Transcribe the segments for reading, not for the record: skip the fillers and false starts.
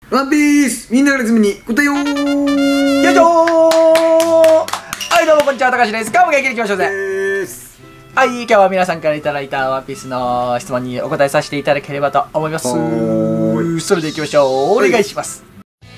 ワンピースみんながリズムに答えよー。 よいしょー。はいどうもこんにちは、たかしです。今日も元気にいきましょうぜ。はい、今日は皆さんからいただいたワンピースの質問にお答えさせていただければと思います。それでいきましょう。お願いします。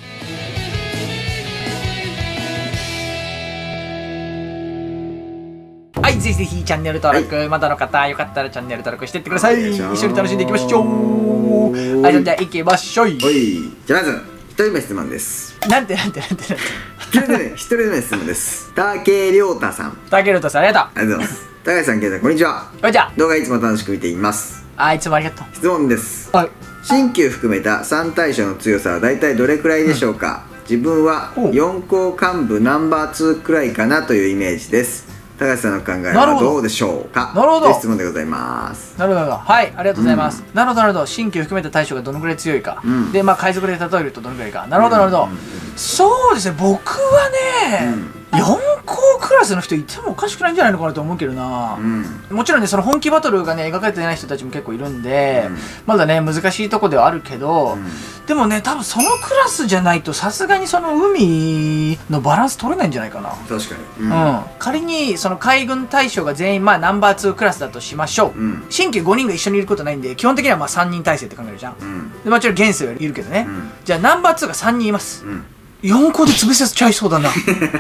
はい、ぜひぜひチャンネル登録、まだの方よかったらチャンネル登録してってください。一緒に楽しんでいきましょう。はい、じゃあ行きましょう。 じゃあまず1人目質問です。 なんて 1人目の質問です。竹亮太さん、 竹亮太さん、ありがとう。 ありがとうございます。高橋さん、ケイさん、こんにちは。 こんにちは。 動画いつも楽しく見ています。 いつもありがとう。 質問です。 はい。 新旧含めた3対象の強さは大体どれくらいでしょうか。自分は4校幹部ナンバー2くらいかなというイメージです。高橋さんの考えはどうでしょうか。 なるほど。 質問でございます。 なるほど。はい、ありがとうございます。なるほど、なるほど。新旧含めた対象がどのくらい強いか。で、まあ、海賊で例えるとどのくらいか。なるほど、なるほど。そうですね、僕はね、4校クラスの人いてもおかしくないんじゃないのかなと思うけどな。もちろんね、その本気バトルがね、描かれてない人たちも結構いるんで、まだね、難しいとこではあるけど、でもね、多分そのクラスじゃないと、さすがにその海のバランス取れないんじゃないかな。 確かに。仮に、その海軍大将が全員、まあ、ナンバー2クラスだとしましょう。新旧5人が一緒にいることないんで、基本的にはまあ3人体制って考えるじゃん。で、もちろん現世はいるけどね。じゃあ、ナンバー2が3人います。4校で潰せちゃいそうだな。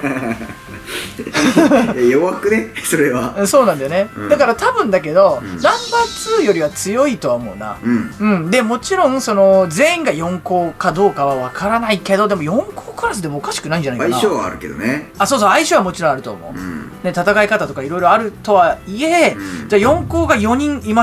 弱くね、それは。 そうなんだよね。だから多分だけど、ナンバー2よりは強いとは思うな。で、もちろん、その、全員が4校かどうかは分からないけど、でも4校クラスでもおかしくないんじゃないかな。 相性はあるけどね。 そうそう、相性はもちろんあると思う。ね、戦い方とかいろいろあるとはいえ、じゃあ4校が4人います。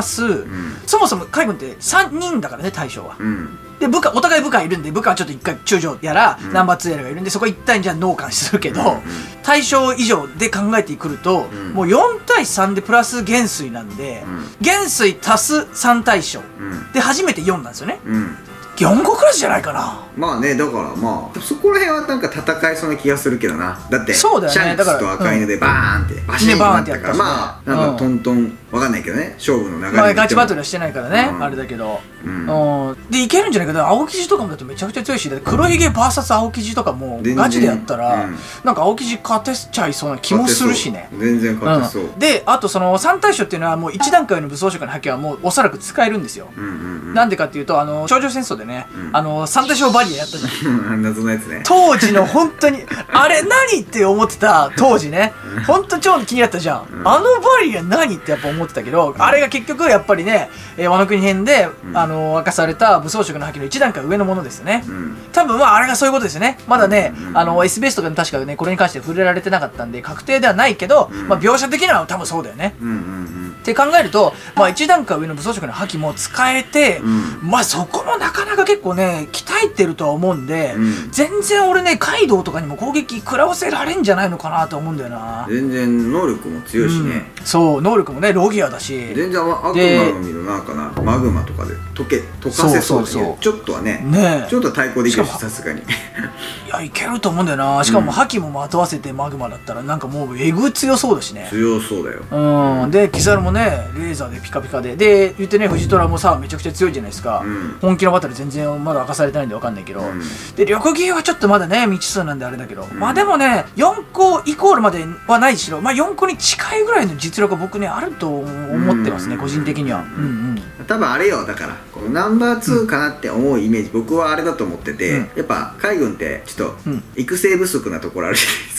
そもそも海軍って3人だからね、大将は。で、部下、お互い部下いるんで、部下はちょっと一回中将やら、ナンバー2やらがいるんで、そこ一旦じゃあ納棺するけど、対象以上で考えてくると、もう4対3でプラス元帥なんで、元帥足す3対象で初めて4なんですよね。4個クラスじゃないかな。 まあね、だからまあそこら辺はなんか戦いそうな気がするけどな。だってシャンクスと赤犬でバーンってバシーンってなったから、まあなんかトントンわかんないけどね、勝負の流れ。まあガチバトルはしてないからね、あれだけど。でいけるんじゃないかな。青生地とかもだってめちゃくちゃ強いし、黒ひげ VS 青生地とかもガチでやったらなんか青生地勝てちゃいそうな気もするしね。 全然勝てそう。 で、あとその3対象っていうのはもう1段階の武装色の覇気はもうおそらく使えるんですよ。なんでかっていうと、頂上戦争でね、3対象バリアやったじゃん。 謎のやつね。 当時の本当にあれ何って思ってた当時ね、本当超気になったじゃん。あのバリア何ってやっぱ思ってたけど、あれが結局やっぱりね、ワノ国編で明かされた武装色の覇気の1段階上のものですよね。多分まああれがそういうことですよね。まだね、SBS とかで確かね、これに関して触れられてなかったんで確定ではないけど、まあ描写的には多分そうだよね。って考えると、まあ1段階上の武装色の覇気も使えて、まあそこもなかなか結構ね、鍛えてるとは思うんで、全然俺ね、カイドウとかにも攻撃食らわせられんじゃないのかなと思うんだよな。 全然能力も強いしね。 そう、能力もね、ロギアだし。 全然悪魔の実のなんかな、マグマとかで溶かせそうですね。ちょっとはね、ちょっと対抗できるし、さすがに。いや、いけると思うんだよな。しかも覇気もまとわせてマグマだったら、なんかもうえぐ強そうだしね。 強そうだよ。 で、キザルもね、レーザーでピカピカで。で、言ってね、藤虎もさ、めちゃくちゃ強いじゃないですか。本気のバトル全然まだ明かされてないんでわかんないけど。で、緑芸はちょっとまだね、未知数なんであれだけど。まあでもね、4個イコールまではないしろ、まあ4個に近いぐらいの実力が僕ね、あると思ってますね、個人的には。 多分あれよ、だから、このナンバー2かなって思うイメージ、僕はあれだと思ってて、やっぱ海軍ってちょっと育成不足なところあるじゃないです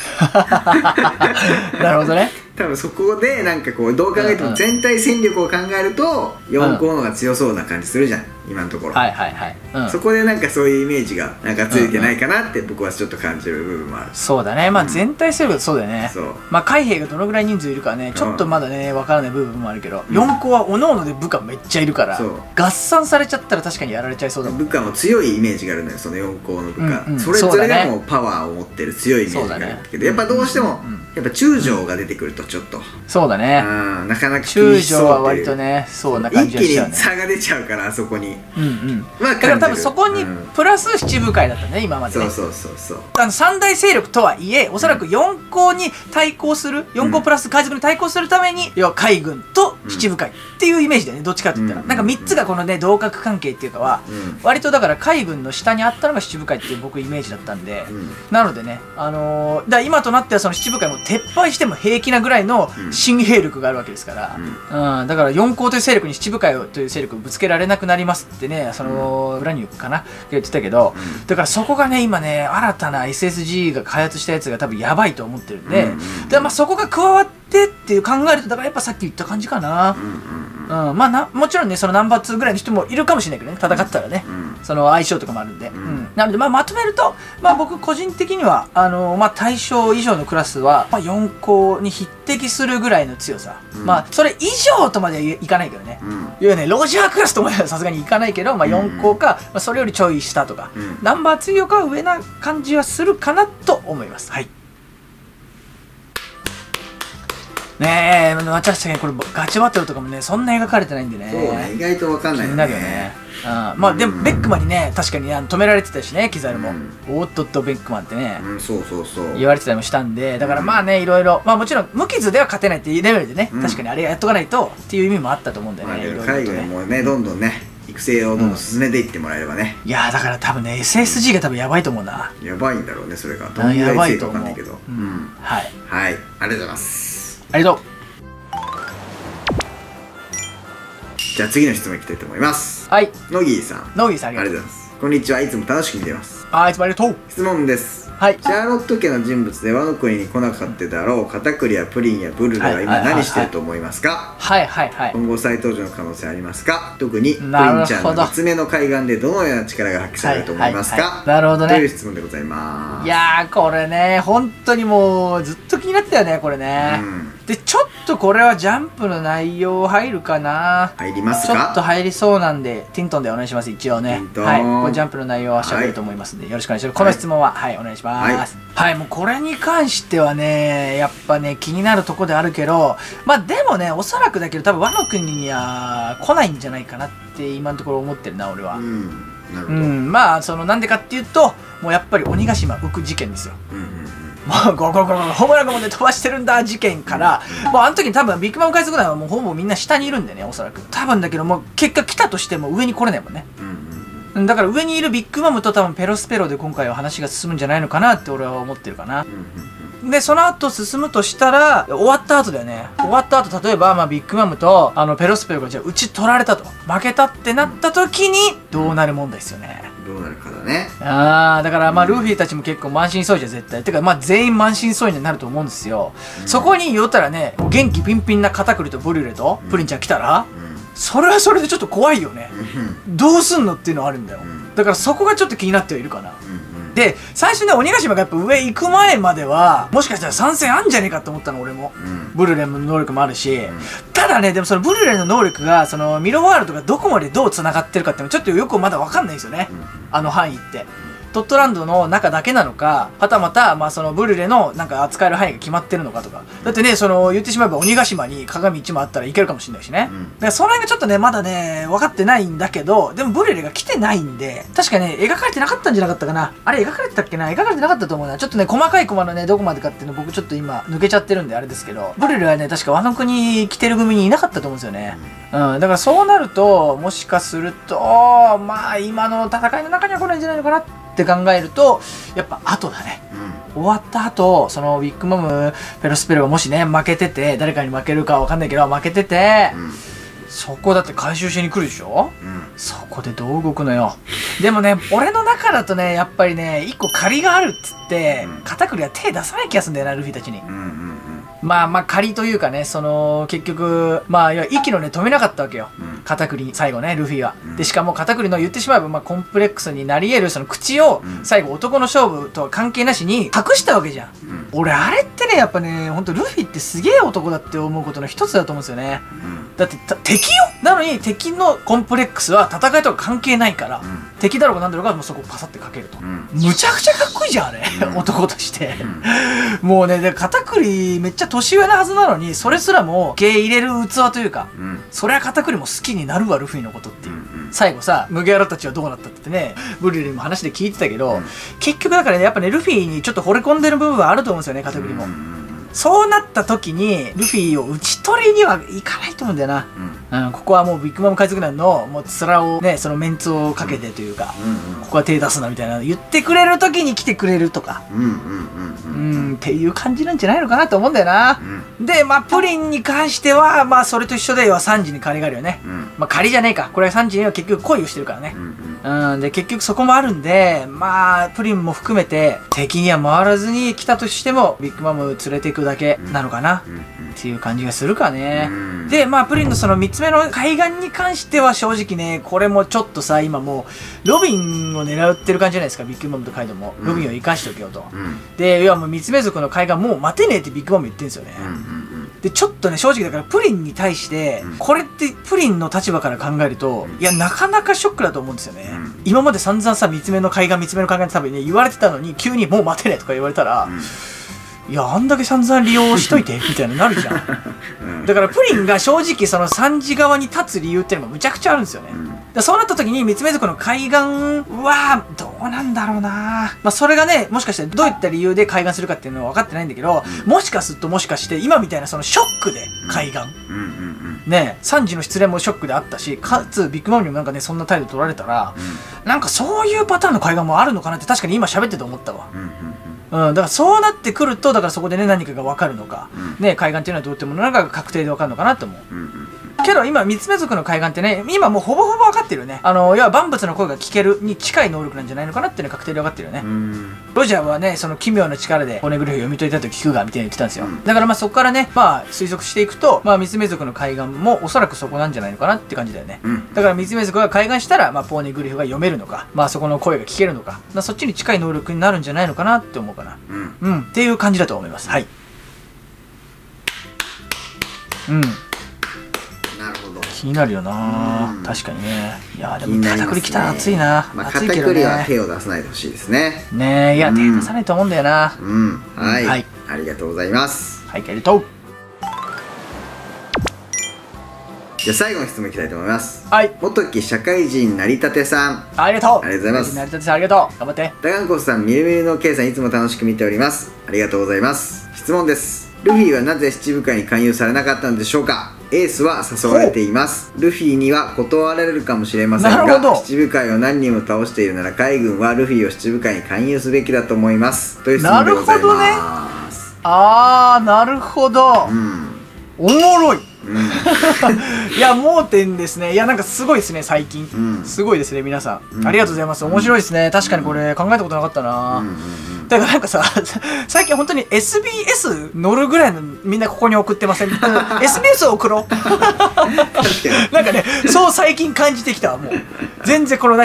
か。 なるほどね。 多分そこでなんかこうどう考えても全体戦力を考えると4校の方が強そうな感じするじゃん、今のところ。そこでなんかそういうイメージがなんかついてないかなって僕はちょっと感じる部分もある。 そうだね、まあ全体戦力そうだよね。まあ海兵がどのぐらい人数いるかね、ちょっとまだね分からない部分もあるけど、4校は各々で部下めっちゃいるから合算されちゃったら確かにやられちゃいそうだもん。 部下も強いイメージがあるのよ、その4校の部下それぞれがもうパワーを持ってる強いイメージがあるけど、やっぱどうしてもやっぱ中将が出てくるとちょっと、 そうだね、 なかなか中将は割とねそんな感じがしちゃうね。 一気に差が出ちゃうからあそこに、 だから多分そこにプラス七部会だったね今までね。 そう三大勢力とはいえおそらく四校に対抗する、四校プラス海賊に対抗するために、要は海軍と七部会っていうイメージだよね、どっちかって言ったら。なんか3つがこのね同格関係っていうかは、割とだから海軍の下にあったのが七部会っていう僕イメージだったんで、なのでねだ今となってはその七部会も撤廃しても平気なぐらいの新兵力があるわけですから、だから四校という勢力に七部会という勢力をぶつけられなくなりますってね、その裏にかな言ってたけど、だからそこがね今ね新たな SSG が開発したやつが多分やばいと思ってるんで、まあそこが加わってっていう考えると、だからやっぱさっき言った感じかな。まあもちろんねそのナンバー2ぐらいの人もいるかもしれないけどね、戦ったらね、その相性とかもあるんで、なのでまとめると、僕個人的には大将以上のクラスは、4校に匹敵するぐらいの強さ、それ以上とまではいかないけどね、要はねロジャークラスとまではさすがにいかないけど、4校か、それよりちょい下とか、ナンバー2よりかは上な感じはするかなと思います。はい。ねえ、確かにこれガチバトルとかもねそんな描かれてないんでね、 そうね、意外と分かんないよね。気になるよね。 でもベックマンにね確かに止められてたしね、キザルも、おっとっとベックマンってね、言われてたりもしたんで、だからいろいろもちろん無傷では勝てないっていうレベルでね、確かにあれやっとかないとっていう意味もあったと思うんだよね。 海外もねどんどんね育成をどんどん進めていってもらえればね、 いやだから多分ね SSG が多分やばいと思うな。 やばいんだろうね、それがどんぐらい強いか分かんないけど。 はい、 ありがとうございます。 ありがとう。 じゃあ次の質問いきたいと思います。 はい、 ノギーさん、 ありがとうございます。こんにちは、いつも楽しく見てます。 いつもありがとう。 質問です。 はい、 シャーロット家の人物でワノ国に来なかっただろうカタクリやプリンやブルルは今何してると思いますか？今後再登場の可能性ありますか？特にプリンちゃんの3つ目の海岸でどのような力が発揮されると思いますか？ なるほどね、 という質問でございます。 いやーこれね本当にもうずっと気になったよねこれね。でちょっとこれはジャンプの内容入るかな。 入りますか？ ちょっと入りそうなんでティントンでお願いします。一応ね、はい、これジャンプの内容は喋ると思いますんで、よろしくお願いします。この質問はお願いします。はい、もうこれに関してはねやっぱね気になるとこであるけど、でもねおそらくだけど多分ワノ国には来ないんじゃないかなって今のところ思ってるな俺は。 なるほど。 そのなんでかっていうともうやっぱり鬼ヶ島浮く事件ですよ。もうゴロゴロゴロホームランゴンで飛ばしてるんだ事件から、もうあの時に多分ビッグマム海賊団はもうほぼみんな下にいるんでねおそらく多分だけども結果来たとしても上に来れないもんね。だから上にいるビッグマムと多分ペロスペロで今回は話が進むんじゃないのかなって俺は思ってるかな。でその後進むとしたら終わった後だよね。終わった後例えばビッグマムとペロスペロがじゃあうち取られたと負けたってなった時にどうなる問題ですよね。 どうなるかだね。 だからルフィたちも結構満身創痍じゃ絶対てか全員満身創痍になると思うんですよ。そこに言ったらね元気ピンピンなカタクリとブリュレとプリンちゃん来たら、それはそれでちょっと怖いよね。どうすんのっていうのはあるんだよ。だからそこがちょっと気になってはいるかな。で最初ね鬼ヶ島がやっぱ上行く前まではもしかしたら参戦あんじゃねえかって思ったの俺も、ブルレの能力もあるし、ただねでもそのブルレの能力がそのミロワールドがどこまでどうつながってるかっていうのちょっとよくまだ分かんないんですよね、あの範囲って。トットランドの中だけなのかはたまたそのブルレのなんか扱える範囲が決まってるのかとか。だってねその言ってしまえば鬼ヶ島に鏡1枚あったらいけるかもしれないしね、だからその辺がちょっとねまだね分かってないんだけど、でもブルレが来てないんで確かね描かれてなかったんじゃなかったかな。あれ描かれてたっけな。描かれてなかったと思うな。ちょっとね細かいコマのねどこまでかっていうの僕ちょっと今抜けちゃってるんであれですけど、ブルレはね確かワノ国来てる組にいなかったと思うんですよね。だからそうなるともしかすると今の戦いの中には来ないんじゃないのかなって考えるとやっぱ後だね、終わった後そのビッグマムペロスペロがもしね負けてて、誰かに負けるかわかんないけど負けてて、そこだって回収しに来るでしょ、そこでどう動くのよ。でもね俺の中だとねやっぱりね一個借りがあるっつってカタクリは手出さない気がするんだよなルフィたちに。仮というかねその結局息のね止めなかったわけよ、カタクリ最後ねルフィは。でしかもカタクリの言ってしまえばコンプレックスになり得るその口を最後男の勝負とは関係なしに隠したわけじゃん、 俺あれってねやっぱねほんとルフィってすげえ男だって思うことの一つだと思うんですよね、だって敵よ。なのに敵のコンプレックスは戦いとか関係ないから、敵だろうが何だろうがもうそこパサってかけると、むちゃくちゃかっこいいじゃんあれ、男として、もうねで片栗めっちゃ年上なはずなのにそれすらも受け入れる器というか、そりゃ片栗も好きになるわルフィのことっていう、最後さ麦わらたちはどうなったってねブリリンも話で聞いてたけど、結局だからねやっぱねルフィにちょっと惚れ込んでる部分はあると思うんですよね片栗も。そうなった時にルフィを打ち取りにはいかないと思うんだよな、ここはもうビッグマム海賊団のもう面をねそのメンツをかけてというか、ここは手出すなみたいな言ってくれる時に来てくれるとかっていう感じなんじゃないのかなと思うんだよな、でまあプリンに関してはまあそれと一緒ではサンジに借りがあるよね、まあ借りじゃねえかこれはサンジには結局恋をしてるからね、で結局そこもあるんでまあプリンも含めて敵には回らずに来たとしてもビッグマム連れていくだけなのかなっていう感じがするかね。でまあプリンのその3つ目の海岸に関しては正直ねこれもちょっとさ今もうロビンを狙ってる感じじゃないですかビッグマムとカイドウも、ロビンを生かしておけよと、で要はもう3つ目族の海岸もう待てねえってビッグマム言ってるんですよね、でちょっとね正直だからプリンに対してこれってプリンの立場から考えるといやなかなかショックだと思うんですよね、今まで散々さ3つ目の海岸3つ目の海岸って多分ね言われてたのに急にもう待てねえとか言われたら、いやあんだけ散々利用しといてみたいになるじゃん、だからプリンが正直その3時側に立つ理由っていうのがむちゃくちゃあるんですよね、そうなった時に三つ目族の海岸はどうなんだろうな、まあそれがねもしかしてどういった理由で海岸するかっていうのは分かってないんだけど、もしかして今みたいなそのショックで海岸、ね3時の失恋もショックであったし、かつビッグマムにもなんかねそんな態度取られたら、なんかそういうパターンの海岸もあるのかなって確かに今喋ってて思ったわ。だからそうなってくるとだからそこでね何かが分かるのか、ね海岸っていうのはどういったものなのかが確定で分かるのかなと思う。けど今三つ目族の海岸ってね今もうほぼほぼ分かってるよね。要は万物の声が聞けるに近い能力なんじゃないのかなっていうのは確定で分かってるよね。ロジャーはねその奇妙な力でポネグリフを読み解いたと聞くがみたいに言ってたんですよ。だからまあそこからねまあ推測していくとまあ三つ目族の海岸もおそらくそこなんじゃないのかなって感じだよね。だから三つ目族が海岸したらまあポネグリフが読めるのかまあそこの声が聞けるのか、まあ、そっちに近い能力になるんじゃないのかなって思うかな。っていう感じだと思います。はい。 なるほど。 気になるよな。確かにね。いやでも片栗来たら熱いな。 まあ片栗は手を出さないでほしいですね。 ねえいや手出さないと思うんだよな。 はい。ありがとうございます。 はいありがとう。 じゃあ最後の質問いきたいと思います。 はい。 元木社会人成り立てさん。 ありがとう。 ありがとうございます。 成り立てさんありがとう。頑張って。 ダガンコスさん、みるみるの K さんいつも楽しく見ております。ありがとうございます。質問です。ルフィはなぜ七部会に勧誘されなかったのでしょうか。エースは誘われています。ルフィには断られるかもしれませんが、七部会を何人も倒しているなら海軍はルフィを七部会に勧誘すべきだと思います。という質問でございます。 なるほど。おもろい。いや盲点ですね。いやなんかすごいですね最近、すごいですね皆さん、ありがとうございます。面白いですね。確かにこれ考えたことなかったな。だからなんかさ最近本当に SBS 乗るぐらいのみんなここに送ってませんSBS を送ろうなんかねそう最近感じてきた。もう全然この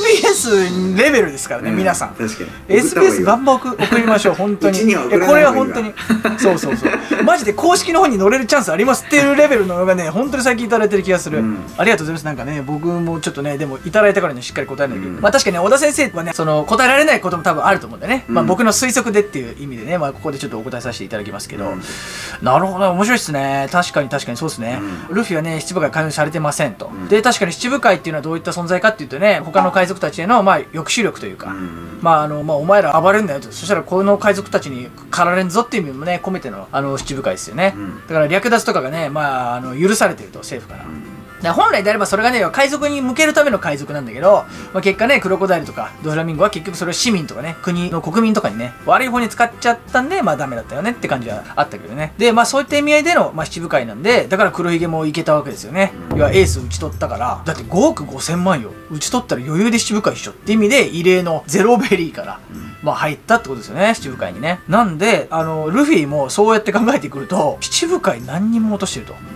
SBS レベルですからね皆さん。 確かに SBS バンバン送りましょう本当に。これは本当にそうマジで公式の方に乗れるチャンスありますっていうレベルのがね本当に最近いただいてる気がする。ありがとうございます。なんかね僕もちょっとねでもいただいたからねしっかり答えないといけない。まあ確かに小田先生はねその答えられないことも多分あると思うんだよね。まあ僕の推測でっていう意味でねまあここでちょっとお答えさせていただきますけど、なるほど面白いっすね。確かにそうですね。ルフィはね七部会勧誘されてませんと。で確かに七部会っていうのはどういった存在かっていうとね他の海賊たちへのまあ抑止力というか、まあお前ら暴れんなよと、そしたらこの海賊たちに狩られんぞっていう意味もね込めての七部会ですよね。だから略奪とかがねまあ許されてると政府から。本来であればそれがね海賊に向けるための海賊なんだけど、まあ、結果ねクロコダイルとかドフラミンゴは結局それを市民とかね国の国民とかにね悪い方に使っちゃったんでまあダメだったよねって感じはあったけどね。でまあそういった意味合いでの、まあ、七部会なんでだから黒ひげもいけたわけですよね。要はエース打ち取ったからだって5億5000万よ打ち取ったら余裕で七部会一緒って意味で異例のゼロベリーからまあ入ったってことですよね七部会にね。なんでルフィもそうやって考えてくると七部会何人も落としてると。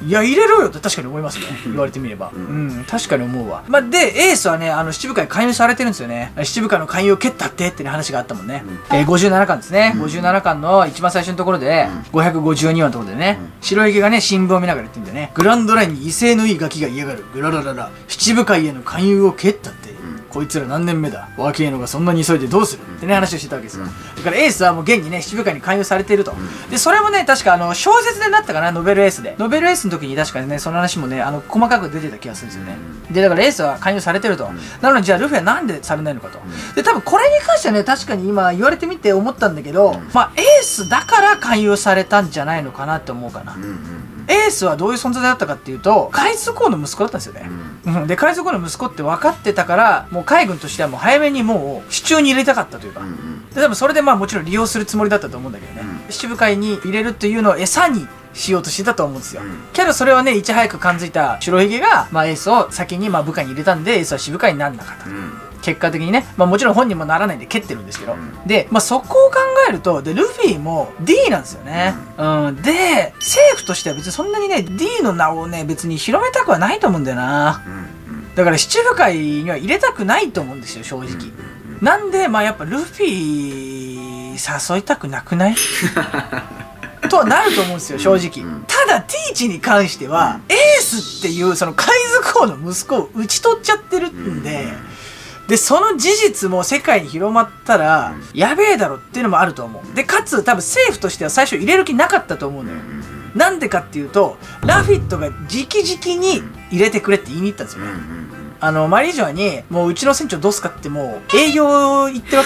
いや入れろよって確かに思いますね。言われてみれば確かに思うわ。まあでエースはね七部会勧誘されてるんですよね。七部会の勧誘を蹴ったってね話があったもんね。57巻ですね。57巻の一番最初のところで552話のところでね、白ひげがね新聞を見ながら言ってんだよね。グランドラインに威勢のいいガキが嫌がる。グララララ七部会への勧誘を蹴ったって、こいつら何年目だ、若えのがそんなに急いでどうするってね話をしてたわけですよ。だからエースはもう現にね七部会に勧誘されていると。でそれもね確か小説でなったかな、ノベルエースで。ノベルエースの時に確かにねその話もね細かく出てた気がするんですよね。でだからエースは勧誘されてると。なのでじゃあルフィはなんでされないのかと。で多分これに関してはね確かに今言われてみて思ったんだけど、まあエースだから勧誘されたんじゃないのかなって思うかな。エースはどういう存在だったかっていうと海賊王の息子だったんですよね。で海賊王の息子って分かってたからもう海軍としてはもう早めにもう手中に入れたかったというか、で多分それでまあもちろん利用するつもりだったと思うんだけどね、七部会に入れるっていうのを餌にしようとしてたと思うんですよ。けどそれはねいち早く感づいた白ひげが、まあ、エースを先にまあ部下に入れたんでエースは支部会にならなかったと。結果的にね、まあ、もちろん本人もならないんで蹴ってるんですけど、で、まあ、そこを考えるとでルフィも D なんですよね。で政府としては別にそんなにね D の名をね別に広めたくはないと思うんだよな。だから七部会には入れたくないと思うんですよ正直。なんでまあやっぱルフィ誘いたくなくないとはなると思うんですよ正直。ただティーチに関してはエースっていうその海賊王の息子を討ち取っちゃってるんでその事実も世界に広まったらやべえだろっていうのもあると思う。でかつ多分政府としては最初入れる気なかったと思うのよ。なんでかっていうとラフィットが直々に入れてくれって言いに行ったんですよね。マリージョアにもううちの船長どうすかってもう営業行ってるわ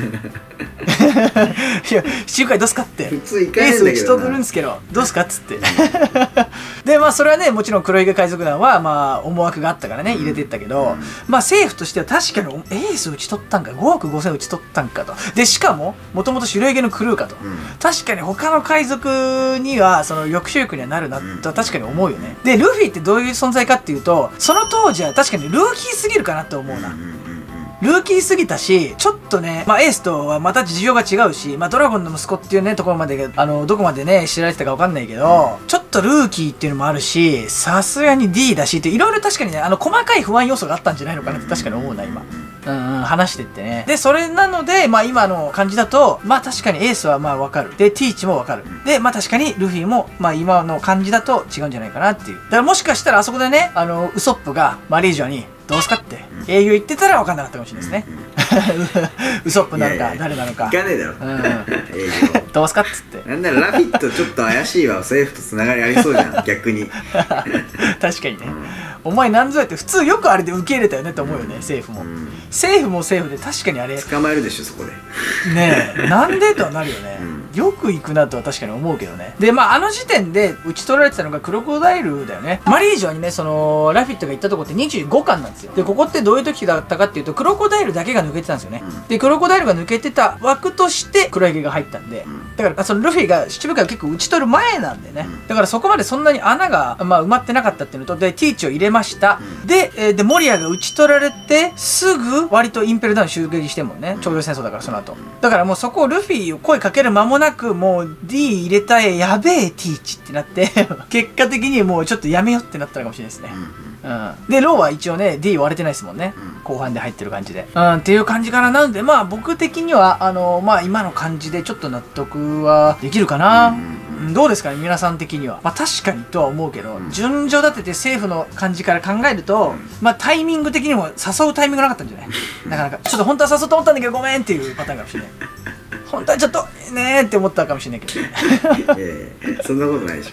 けよ。いや七部会どうすかって普通行かないんだけどな、 エース打ち取るんですけどどうすかっつってでまあそれはねもちろん黒ひげ海賊団はまあ思惑があったからね入れてったけど、まあ政府としては確かにエース打ち取ったんか5億5千打ち取ったんかと。でしかももともと白ひげのクルーかと、確かに他の海賊にはその抑止力にはなるなとは確かに思うよね。でルフィってどういう存在かっていうとその当時は確かにルーキーすぎるかなと思うな。ルーキーすぎたしちょっとね、まあ、エースとはまた事情が違うし、まあ、ドラゴンの息子っていうねところまでどこまでね知られてたか分かんないけど、ちょっとルーキーっていうのもあるしさすがに D だしっていろいろ確かにね細かい不安要素があったんじゃないのかなって確かに思うな今。話してってね。でそれなのでまあ今の感じだとまあ確かにエースはまあ分かる。でティーチも分かる。でまあ確かにルフィもまあ今の感じだと違うんじゃないかなっていう。だからもしかしたらあそこでねウソップがマリージョにどうすかって営業行ってたら分かんなかったかもしれないですね。ウソップなのか誰なのか。 行かねえだろ営業どうすかっつって。 なんならラフィットちょっと怪しいわ政府とつながりありそうじゃん逆に。 確かにね、お前なんぞやって普通よくあれで受け入れたよねって思うよね政府も。政府も政府で確かにあれ捕まえるでしょそこで。 ねえなんでとはなるよね。よく行くなとは確かに思うけどね。でまあ時点で打ち取られてたのがクロコダイルだよね。マリージョにねそのラフィットが行ったとこって25巻なんですよ。でここってどういう時だったかっていうとクロコダイルだけが抜けてたんですよね。でクロコダイルが抜けてた枠として黒ひげが入ったんで、だからそのルフィが七部会を結構打ち取る前なんでね。だからそこまでそんなに穴が、まあ、埋まってなかったっていうのとでティーチを入れました。でモリアが打ち取られてすぐ割とインペルダウン襲撃してもんね。頂上戦争だからその後だからもうそこをルフィを声かける間もなくもう D 入れたいやべえティーチってなって結果的にもうちょっとやめよってなったのかもしれないですね。でローは一応ね D 割れてないですもんね。後半で入ってる感じでっていう感じかな。なのでまあ僕的にはまあ今の感じでちょっと納得はできるかな。どうですかね皆さん的には。まあ確かにとは思うけど順序立てて政府の感じから考えるとまあタイミング的にも誘うタイミングなかったんじゃないなかなか。ちょっと本当は誘うと思ったんだけどごめんっていうパターンかもしれない。本当はちょっとねーって思ったかもしれないけどね。 そんなことないでしょ。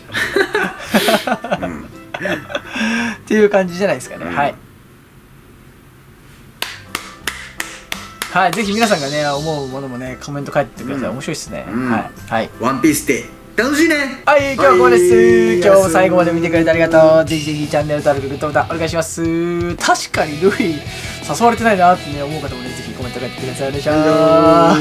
っていう感じじゃないですかね。はいはい、ぜひ皆さんがね思うものもねコメント書いてください。面白いっすね。はい。 ワンピースデー楽しいね。 はい、今日はここです。今日も最後まで見てくれてありがとう。ぜひぜひチャンネル登録グッドボタンお願いします。確かにルフィ誘われてないなってね思う方もねぜひコメント書いてください。お願いします。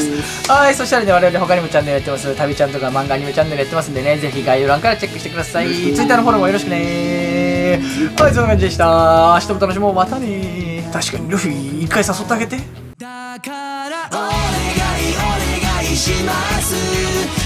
はい、そしたらね我々他にもチャンネルやってます。旅ちゃんとか漫画アニメチャンネルやってますんでねぜひ概要欄からチェックしてください。Twitter のフォローもよろしくね。はい、そんな感じでした。明日も楽しもう。またね。確かにルフィ一回誘ってあげて。だからお願いします。